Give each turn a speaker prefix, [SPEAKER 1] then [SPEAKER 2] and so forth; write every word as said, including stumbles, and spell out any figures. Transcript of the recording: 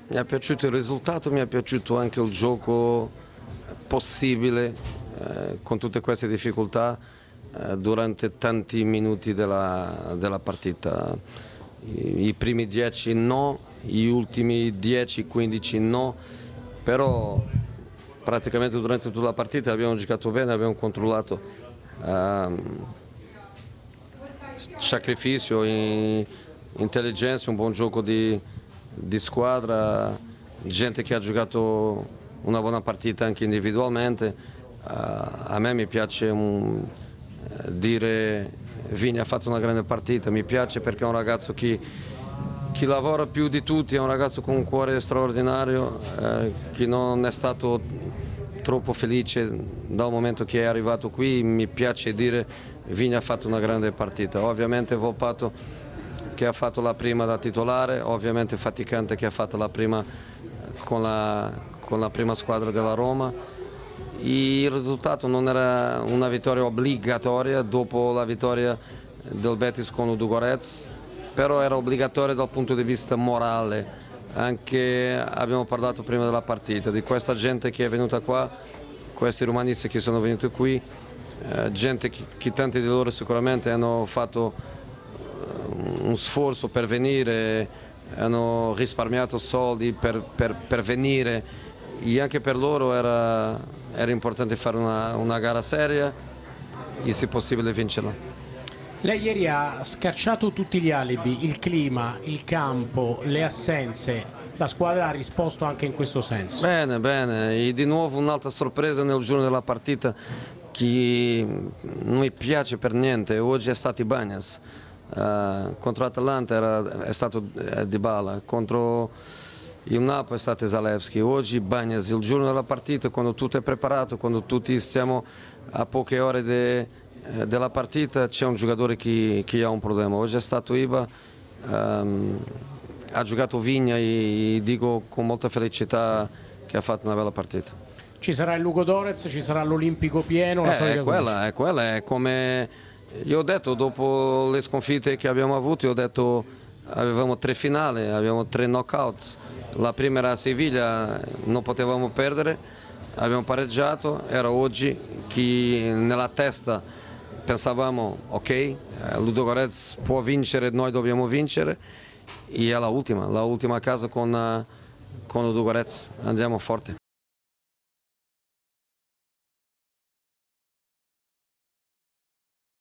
[SPEAKER 1] Mi è piaciuto il risultato, mi è piaciuto anche il gioco possibile eh, con tutte queste difficoltà eh, durante tanti minuti della, della partita. I, I primi dieci no, gli ultimi dieci quindici no, però praticamente durante tutta la partita abbiamo giocato bene, abbiamo controllato um, sacrificio, in, intelligenza, un buon gioco di, di squadra, gente che ha giocato una buona partita anche individualmente. Uh, a me mi piace um, dire Vini ha fatto una grande partita, mi piace perché è un ragazzo che, che lavora più di tutti, è un ragazzo con un cuore straordinario, eh, che non è stato troppo felice dal momento che è arrivato qui. Mi piace dire Vini ha fatto una grande partita. Ovviamente Volpato che ha fatto la prima da titolare, ovviamente Faticante che ha fatto la prima con la, con la prima squadra della Roma. Il risultato non era una vittoria obbligatoria dopo la vittoria del Betis con Ludogorets, però era obbligatoria dal punto di vista morale. Anche abbiamo parlato prima della partita di questa gente che è venuta qua, questi romanisti che sono venuti qui, eh, gente che, che tanti di loro sicuramente hanno fatto un sforzo per venire, hanno risparmiato soldi per, per, per venire, e anche per loro era, era importante fare una, una gara seria e se possibile vincerla.
[SPEAKER 2] Lei ieri ha scacciato tutti gli alibi, il clima, il campo, le assenze, la squadra ha risposto anche in questo senso.
[SPEAKER 1] Bene, bene, e di nuovo un'altra sorpresa nel giorno della partita che non mi piace per niente, oggi è stato Ibañez. Uh, contro Atalanta era, è stato eh, Dybala, contro il Napoli è stato Zalewski, oggi Ibañez. Il giorno della partita, quando tutto è preparato, quando tutti stiamo a poche ore de, eh, della partita, c'è un giocatore che, che ha un problema. Oggi è stato Iba, um, ha giocato Vigna e, e dico con molta felicità che ha fatto una bella partita.
[SPEAKER 2] Ci sarà il Ludogorets, ci sarà l'Olimpico pieno, la
[SPEAKER 1] eh, è, quella, è quella, è come io ho detto dopo le sconfitte che abbiamo avuto, io ho detto avevamo tre finali, abbiamo tre knockout. La prima era a Siviglia, non potevamo perdere, abbiamo pareggiato, era oggi che nella testa pensavamo ok, eh, Ludogorets può vincere, noi dobbiamo vincere, e è la ultima, la ultima casa con, con Ludogorets, andiamo forte.